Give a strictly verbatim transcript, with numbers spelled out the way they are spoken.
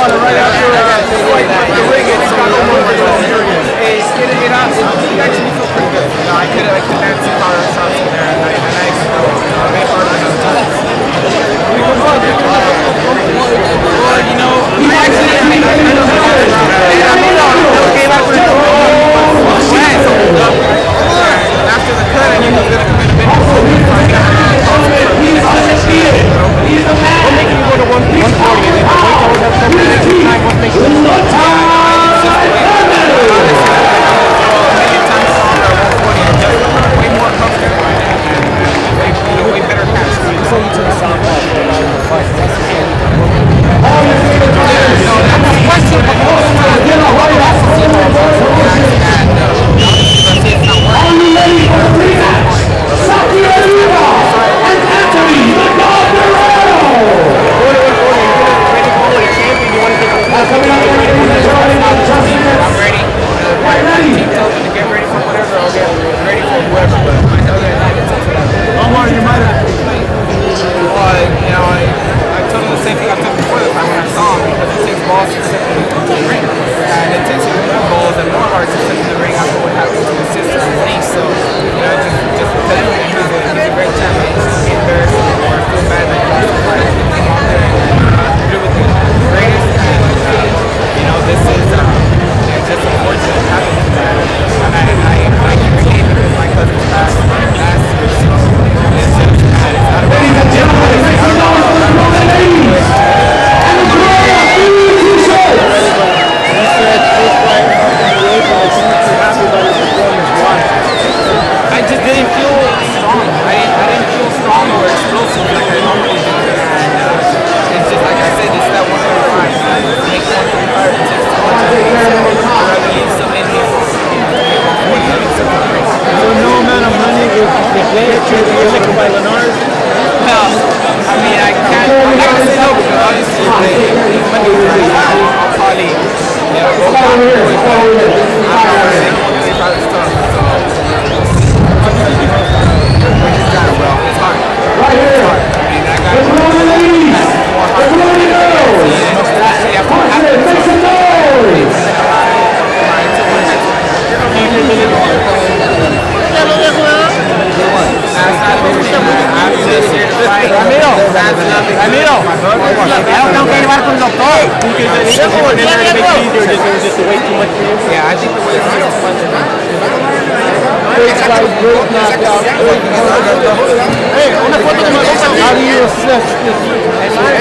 water right after the ring. It's got no more. It actually feel pretty good. You know, I could I could have some power shots in there, and I and I could go. I made hard enough times. Well, you know, he actually. I mean, I came out with a after the cut, and he was gonna come in a bit. What making you go to one forty? And then the weight always has so many extra time. What making you go to way more comfortable and way better catch. So you took a sound off for a lot of the fight. That's the game. No, that's the question. The whole time, you know, why you have to see more about it. And it's not working. Saki Arriba and Anthony the God Guerrero. I'm ready. To get ready for whatever, I'll get ready for whoever, but I know that it's up to them. Omar, you might have. Well, you know, I, I told him the same thing I told him before the time when I saw him, because it takes balls to step into the ring. And it takes even more balls and more heart to step in the ring after what happened to his sister and niece. So, you know, just, just because he's a, he's a great champion, he's going to be embarrassed or feel bad that he lost the fight. He came out there and do with the greatest. And, uh, you know, this is uh, it's just unfortunate it happened to that. And I, I, I keep forgetting because my cousin's passed last year. So it's just, it's not about it. I just didn't feel strong. I didn't, I didn't feel strong or explosive like I normally do. And uh, it's just like I said, it's that one thirty-five. Make one thirty-five and takes too much of it. I'd rather leave some in here. So no amount of money will get you elected by Linares? No. I mean, I can't. I'm not going to say no because obviously if they need money for it, I'll probably, you know, go back and forth. I'm not going to say no because it's tough. So, we just got it, bro. It's hard. It's hard. I mean, I got it. It's more hard. You have to have it. Ramiro, I don't get about from the doctor. Yeah, I think the way it's too much. Hey, una foto de How do you assess this?